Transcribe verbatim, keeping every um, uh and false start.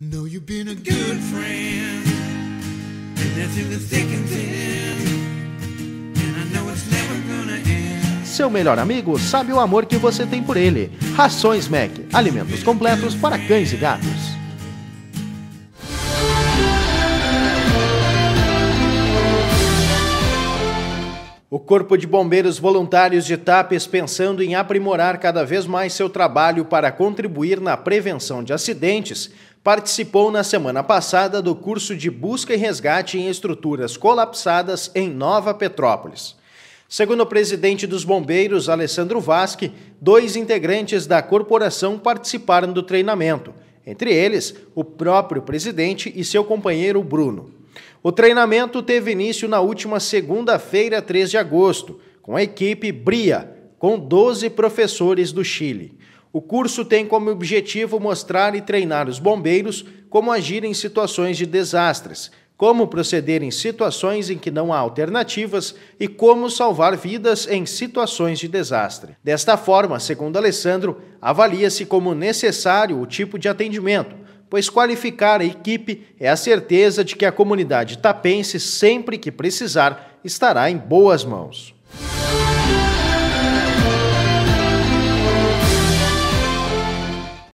Know you've been a good friend, and through the thick and thin, and I know it's never gonna end. Seu melhor amigo sabe o amor que você tem por ele. Rações Mac, alimentos completos para cães e gatos. O Corpo de Bombeiros Voluntários de Tapes, pensando em aprimorar cada vez mais seu trabalho para contribuir na prevenção de acidentes, participou na semana passada do curso de busca e resgate em estruturas colapsadas em Nova Petrópolis. Segundo o presidente dos bombeiros, Alessandro Vasque, dois integrantes da corporação participaram do treinamento, entre eles o próprio presidente e seu companheiro Bruno. O treinamento teve início na última segunda-feira, três de agosto, com a equipe BRIA, com doze professores do Chile. O curso tem como objetivo mostrar e treinar os bombeiros como agir em situações de desastres, como proceder em situações em que não há alternativas e como salvar vidas em situações de desastre. Desta forma, segundo Alessandro, avalia-se como necessário o tipo de atendimento, pois qualificar a equipe é a certeza de que a comunidade tapense, sempre que precisar, estará em boas mãos.